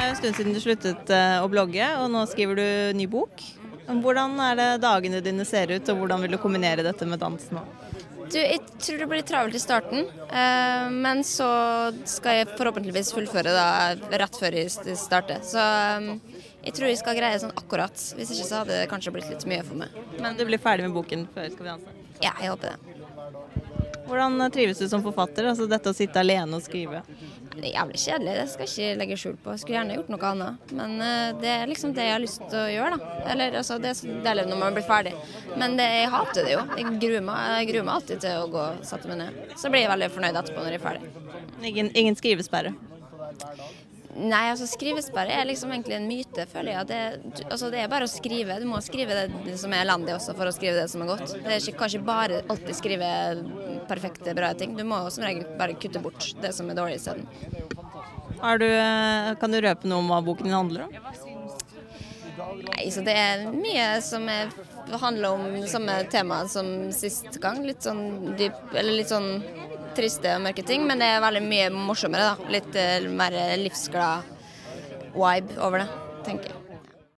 jo en stund siden du sluttet å blogge, og nå skriver du ny bok. Hvordan er det dagene dine ser ut, og hvordan vil du kombinere dette med dans nå? Jeg tror det blir travelt i starten, men så skal jeg forhåpentligvis fullføre da, rett før jeg starter. Så jeg tror jeg skal greie sånn akkurat, hvis ikke så hadde det kanskje blitt litt mye for meg. Men du blir ferdig med boken før Skal vi danse? Ja, jeg håper det. Hvordan trives du som forfatter, altså dette å sitte alene og skrive? Det er jævlig kjedelig, det skal jeg ikke legge skjul på. Jeg skulle gjerne gjort noe annet, men det er liksom det jeg har lyst til å gjøre da. Eller altså, det er deilig når man blir ferdig. Men jeg hater det jo. Jeg gruer meg alltid til å gå og sette meg ned. Så blir jeg veldig fornøyd etterpå når jeg er ferdig. Ingen skrivesperre? Nei, altså skrivesperre er liksom egentlig en myte, føler jeg. Det er bare å skrive. Du må skrive det som er elendig også for å skrive det som er godt. Det er ikke, kanskje bare alltid skrive perfekte, bra ting. Du må som regel bare kutte bort det som er dårlig i stedet. Kan du røpe noe om hva boken din handler om? Nei, så det er mye som handler om samme tema som sist gang. Litt sånn dyp, eller litt sånn triste og mørke ting, men det er veldig mye morsommere da. Litt mer livsglad vibe over det, tenker jeg.